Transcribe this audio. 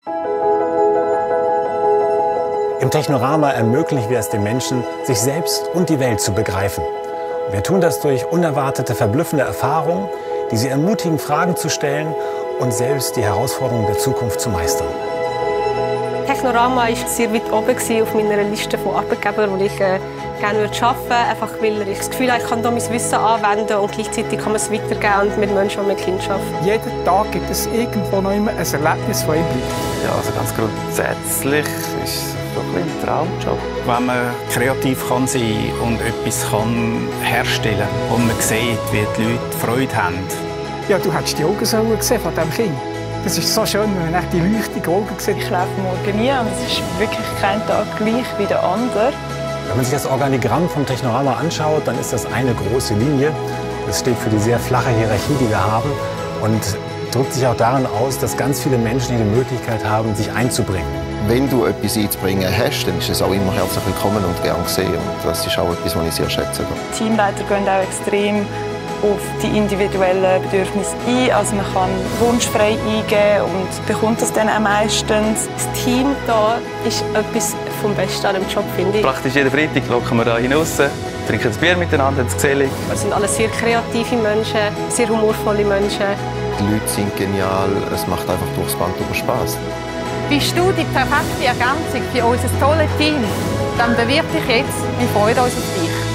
Im Technorama ermöglichen wir es den Menschen, sich selbst und die Welt zu begreifen. Wir tun das durch unerwartete, verblüffende Erfahrungen, die sie ermutigen, Fragen zu stellen und selbst die Herausforderungen der Zukunft zu meistern. Technorama war sehr weit oben auf meiner Liste von Arbeitgebern, die ich gerne arbeiten würde. Einfach weil ich das Gefühl habe, ich kann hier mein Wissen anwenden und gleichzeitig kann man es weitergeben und mit Menschen, die mit Kindern arbeiten. Jeden Tag gibt es irgendwo noch immer ein Erlebnis von ihm. Ja, also ganz grundsätzlich ist es so ein Traumjob. Wenn man kreativ kann sein und etwas kann herstellen und man sieht, wie die Leute Freude haben. Ja, du hättest die Augen gesehen von diesem Kind. Das ist so schön, wenn man die leuchtigen Augen sieht. Ich laufe morgen nie und es ist wirklich kein Tag gleich wie der andere. Wenn man sich das Organigramm vom Technorama anschaut, dann ist das eine große Linie. Das steht für die sehr flache Hierarchie, die wir haben, und drückt sich auch darin aus, dass ganz viele Menschen hier die Möglichkeit haben, sich einzubringen. Wenn du etwas einzubringen hast, dann ist es auch immer herzlich willkommen und gern gesehen. Und das ist auch etwas, was ich sehr schätze. Die Teamleiter gehen auch extrem auf die individuellen Bedürfnisse ein. Also man kann wunschfrei eingeben und bekommt das dann auch meistens. Das Team hier ist etwas vom Besten an dem Job, finde ich. Praktisch jeden Freitag locken wir hier hinaus, trinken ein Bier miteinander, haben es gesellig. Wir sind alle sehr kreative Menschen, sehr humorvolle Menschen. Die Leute sind genial, es macht einfach durchs Band über Spass. Bist du die perfekte Ergänzung für unser tolles Team? Dann bewirb dich jetzt, wir freuen uns auf dich.